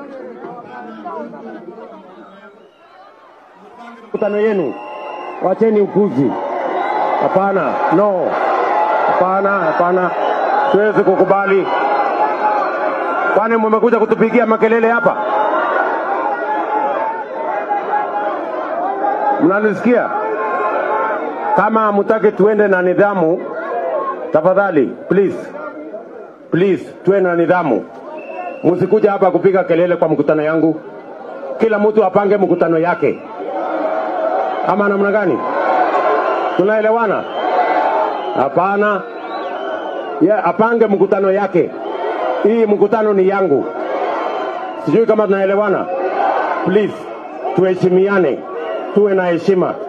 Mkutano yenu, wacheni ukuzi. Hapana, no. Hapana. Tuwezi kukubali. Kwani mmekuja kutupigia makelele hapa? Mnanisikia? Kama hamtaki tuende na nidhamu, tafadhali, please, tuwe na nidhamu. Msikuja hapa kupiga kelele kwa mkutano yangu. Kila mtu apange mkutano yake. Ama namna gani? Tunaelewana? Hapana. Apange mkutano yake. Hii mkutano ni yangu. Sijui kama tunaelewana. Please, tuheshimiane. Tuwe na heshima.